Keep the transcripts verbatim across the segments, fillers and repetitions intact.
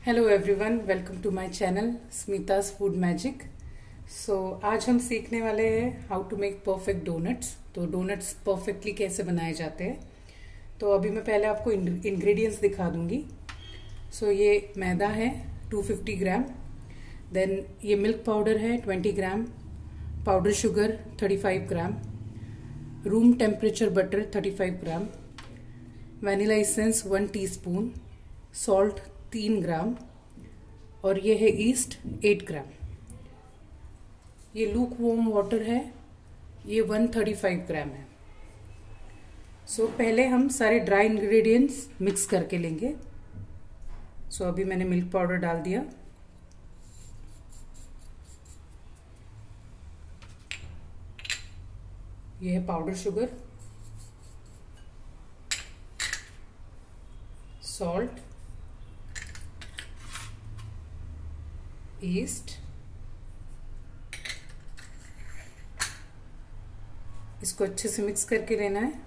Hello everyone, welcome to my channel Smita's food magic. So आज हम सीखने वाले हैं how to make perfect donuts. तो डोनट्स परफेक्टली कैसे बनाए जाते हैं। तो अभी मैं पहले आपको इंग्रेडिएंट्स दिखा दूंगी। सो so, ये मैदा है दो सौ पचास ग्राम, देन ये मिल्क पाउडर है बीस ग्राम, पाउडर शुगर पैंतीस ग्राम, रूम टेम्परेचर बटर पैंतीस gram, vanilla essence one teaspoon, salt तीन ग्राम और ये है ईस्ट आठ ग्राम। ये लूक वॉर्म वाटर है, ये एक सौ पैंतीस ग्राम है। सो so, पहले हम सारे ड्राई इंग्रेडिएंट्स मिक्स करके लेंगे। सो so, अभी मैंने मिल्क पाउडर डाल दिया, ये है पाउडर शुगर, सॉल्ट, ईस्ट, इसको अच्छे से मिक्स करके लेना है।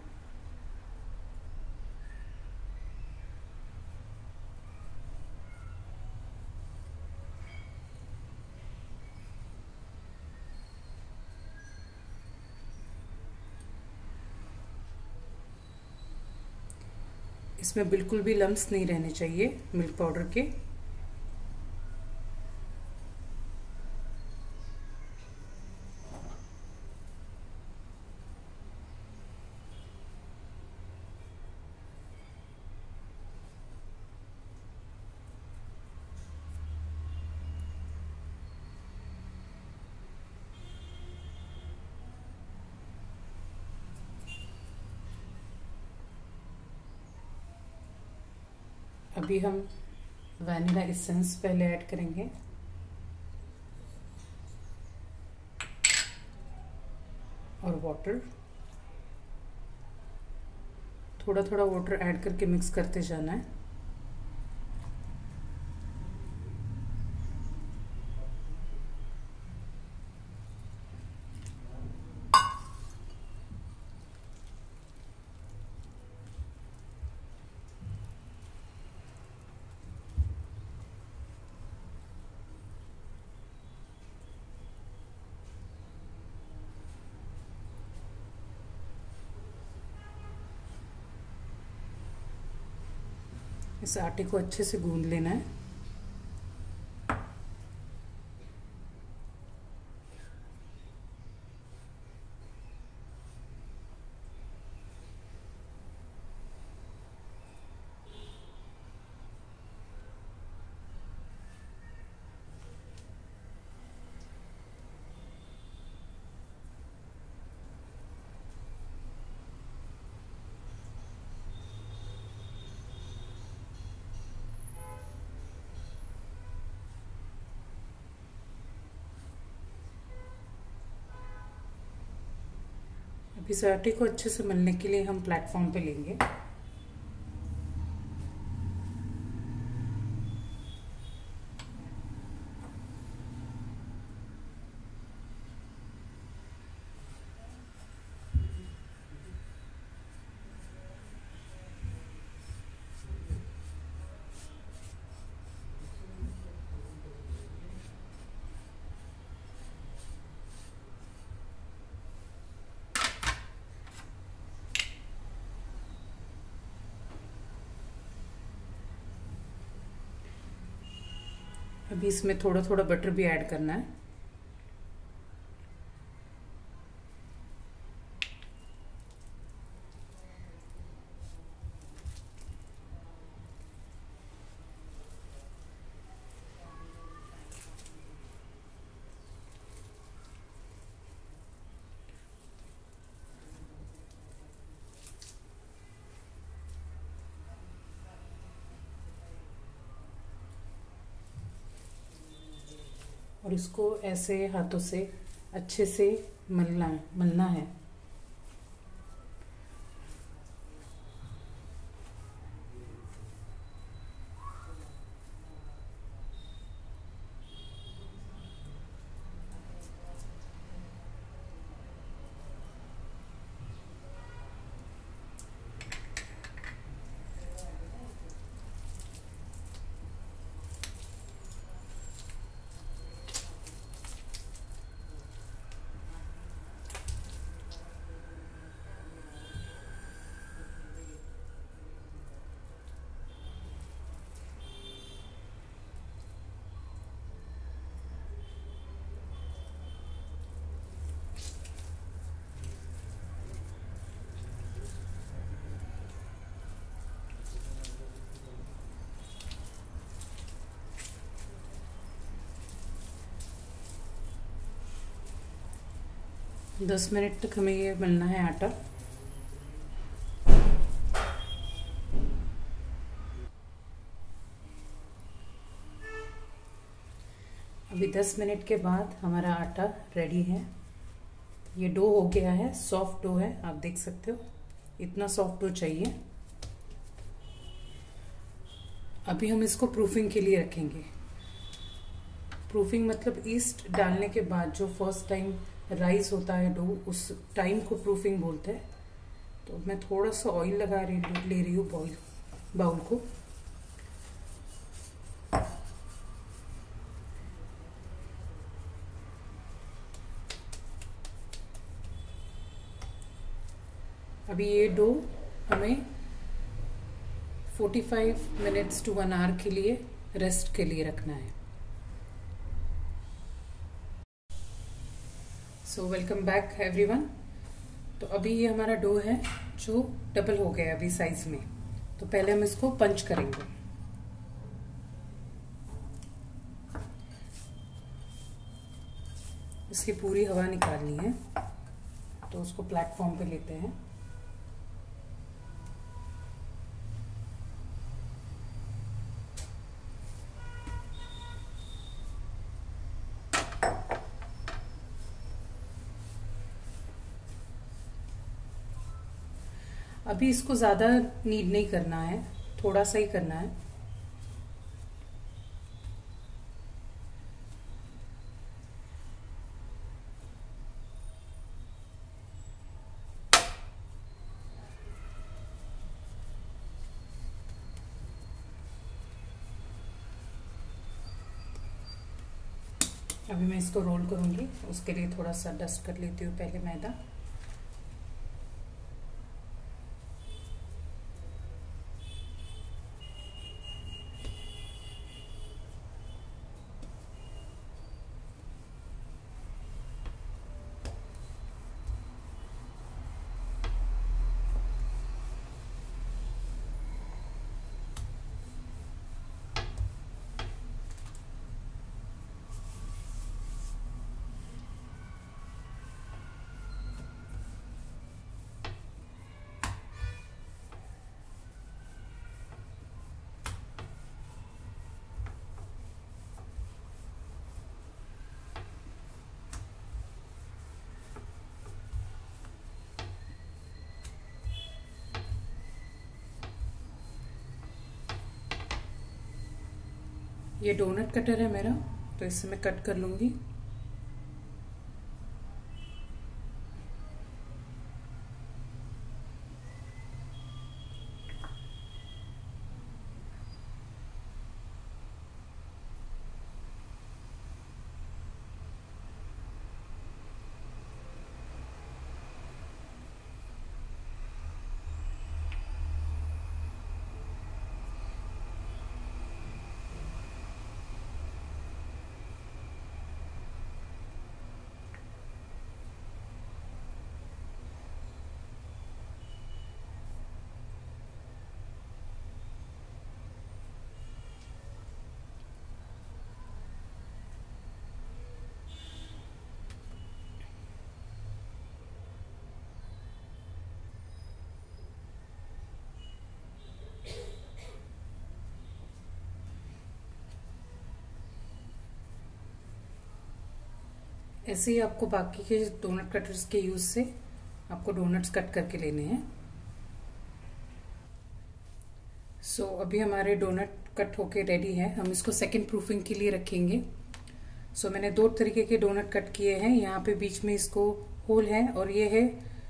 इसमें बिल्कुल भी लम्स नहीं रहने चाहिए मिल्क पाउडर के। अभी हम वैनिला एसेंस पहले ऐड करेंगे, और वाटर, थोड़ा थोड़ा वाटर ऐड करके मिक्स करते जाना है। इस आटे को अच्छे से गूंद लेना है। अभी इस आटे को अच्छे से मलने के लिए हम प्लेटफॉर्म पे लेंगे। अभी इसमें थोड़ा थोड़ा बटर भी ऐड करना है। और इसको ऐसे हाथों से अच्छे से मलना है मलना है। दस मिनट तक हमें ये मलना है आटा। अभी दस मिनट के बाद हमारा आटा रेडी है। ये डो हो गया है, सॉफ्ट डो है, आप देख सकते हो इतना सॉफ्ट डो चाहिए। अभी हम इसको प्रूफिंग के लिए रखेंगे। प्रूफिंग मतलब ईस्ट डालने के बाद जो फर्स्ट टाइम राइस होता है डो, उस टाइम को प्रूफिंग बोलते हैं। तो मैं थोड़ा सा ऑयल लगा रही ले रही हूँ बॉइल बाउल को। अभी ये डो हमें पैंतालीस मिनट्स टू वन आवर के लिए रेस्ट के लिए रखना है। So welcome back everyone. तो अभी ये हमारा डो है जो डबल हो गया अभी साइज में। तो पहले हम इसको पंच करेंगे। इसकी पूरी हवा निकालनी है, तो उसको प्लेटफॉर्म पे लेते हैं। अभी इसको ज़्यादा नीड नहीं करना है, थोड़ा सा ही करना है। अभी मैं इसको रोल करूँगी, उसके लिए थोड़ा सा डस्ट कर लेती हूँ पहले मैदा। ये डोनट कटर है मेरा, तो इससे मैं कट कर लूंगी। ऐसे ही आपको बाकी के डोनट कटर्स के यूज से आपको डोनट्स कट करके लेने हैं। सो so, अभी हमारे डोनट कट होके रेडी है। हम इसको सेकंड प्रूफिंग के लिए रखेंगे। सो so, मैंने दो तरीके के डोनट कट किए हैं। यहाँ पे बीच में इसको होल है, और ये है,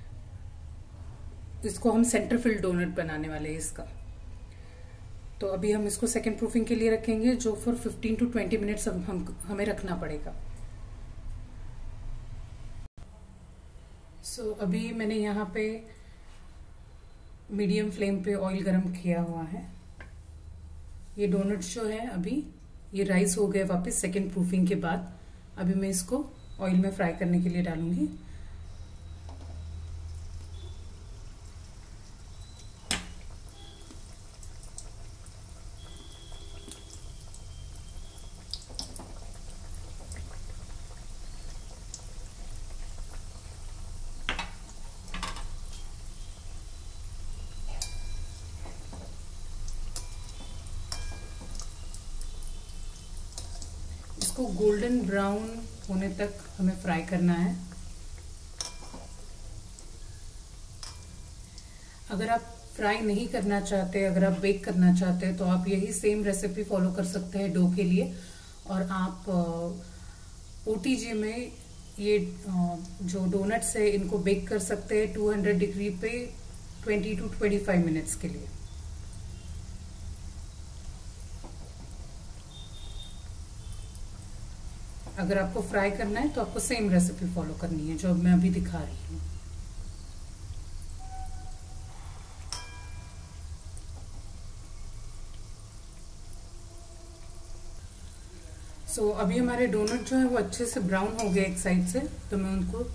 इसको हम सेंटर फिल डोनट बनाने वाले हैं इसका। तो अभी हम इसको सेकंड प्रूफिंग के लिए रखेंगे, जो for fifteen to twenty minutes हम, हम हमें रखना पड़ेगा। सो so, अभी मैंने यहाँ पे मीडियम फ्लेम पे ऑयल गरम किया हुआ है। ये डोनट्स जो है अभी ये राइस हो गए वापस सेकंड प्रूफिंग के बाद। अभी मैं इसको ऑयल में फ्राई करने के लिए डालूंगी। इसको गोल्डन ब्राउन होने तक हमें फ्राई करना है। अगर आप फ्राई नहीं करना चाहते, अगर आप बेक करना चाहते हैं, तो आप यही सेम रेसिपी फॉलो कर सकते हैं डो के लिए। और आप ओटीजी में ये जो डोनट्स है इनको बेक कर सकते हैं टू हंड्रेड डिग्री पे twenty to twenty five minutes के लिए। अगर आपको फ्राई करना है तो आपको सेम रेसिपी फॉलो करनी है जो मैं अभी दिखा रही हूँ। सो so, अभी हमारे डोनट जो है वो अच्छे से ब्राउन हो गए एक साइड से, तो मैं उनको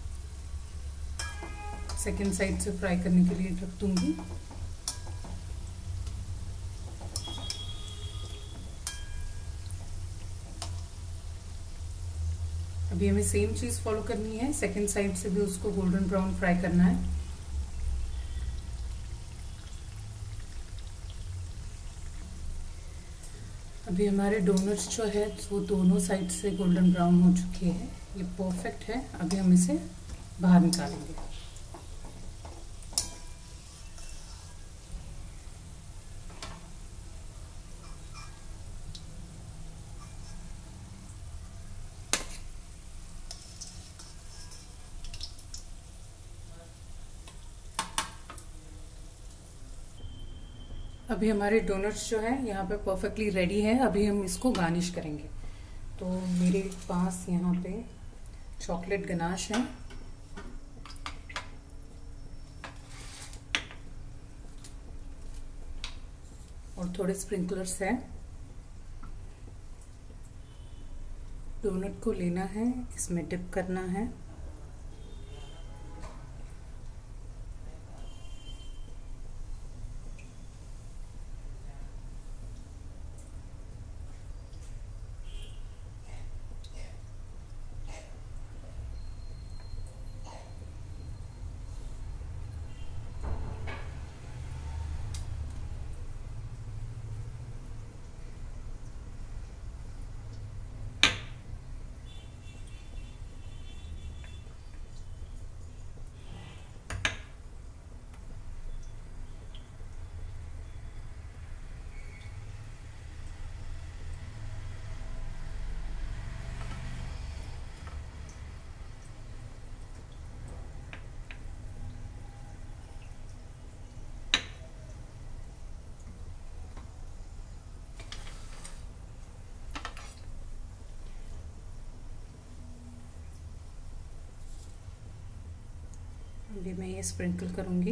सेकेंड साइड से फ्राई करने के लिए रख दूंगी। अभी हमें सेम चीज फॉलो करनी है, सेकेंड साइड से भी उसको गोल्डन ब्राउन फ्राई करना है। अभी हमारे डोनट्स जो है वो दोनों साइड से गोल्डन ब्राउन हो चुके हैं, ये परफेक्ट है। अभी हम इसे बाहर निकालेंगे। अभी हमारे डोनट्स जो है यहाँ पे परफेक्टली रेडी है। अभी हम इसको गार्निश करेंगे। तो मेरे पास यहाँ पे चॉकलेट गनाश है और थोड़े स्प्रिंकलर्स हैं। डोनट को लेना है, इसमें डिप करना है। अभी मैं ये स्प्रिंकल करूंगी।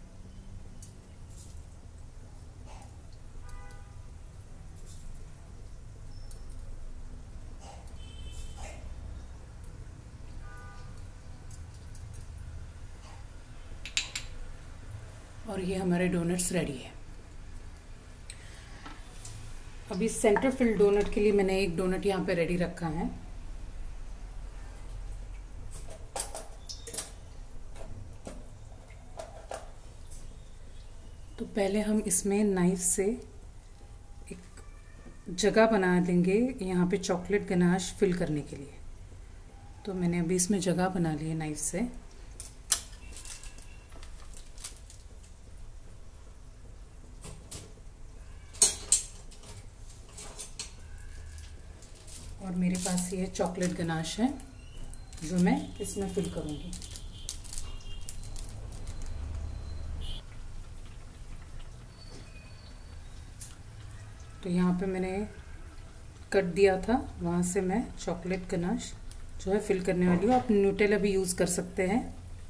और ये हमारे डोनट्स रेडी है। अभी सेंटर फिल डोनट के लिए मैंने एक डोनट यहाँ पे रेडी रखा है। तो पहले हम इसमें नाइफ से एक जगह बना देंगे यहाँ पे चॉकलेट गनाश फिल करने के लिए। तो मैंने अभी इसमें जगह बना ली है नाइफ से। और मेरे पास ये चॉकलेट गनाश है जो मैं इसमें फिल करूँगी। तो यहाँ पे मैंने कट दिया था, वहाँ से मैं चॉकलेट गनाश जो है फिल करने वाली हूँ। आप न्यूटेला भी यूज़ कर सकते हैं।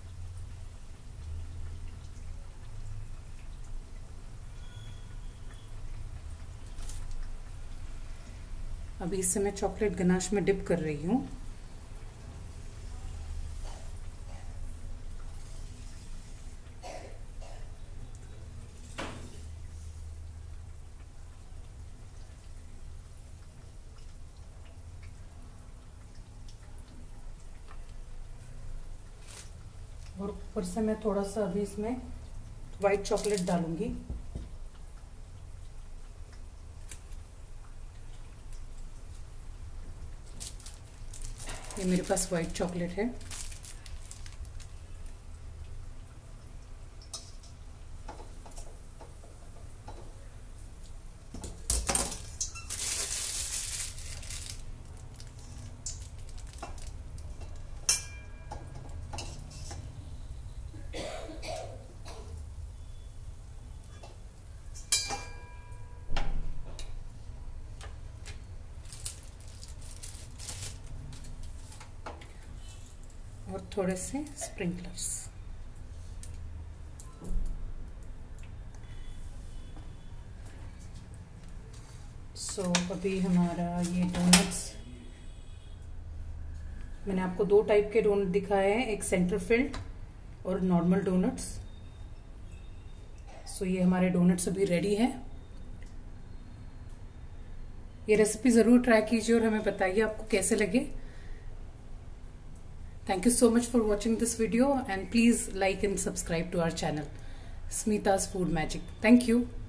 अभी इससे मैं चॉकलेट गनाश में डिप कर रही हूँ। और ऊपर से मैं थोड़ा सा अभी इसमें वाइट चॉकलेट डालूंगी। मेरे पास वाइट चॉकलेट है। और थोड़े से स्प्रिंकलर्स। सो so, अभी हमारा ये डोनट्स, मैंने आपको दो टाइप के डोनट दिखाए हैं, एक सेंटर फिल्ड और नॉर्मल डोनट्स। सो so, ये हमारे डोनट्स अभी रेडी हैं। ये रेसिपी ज़रूर ट्राई कीजिए और हमें बताइए आपको कैसे लगे। Thank you so much for watching this video and please like and subscribe to our channel, Smita's Food Magic. Thank you.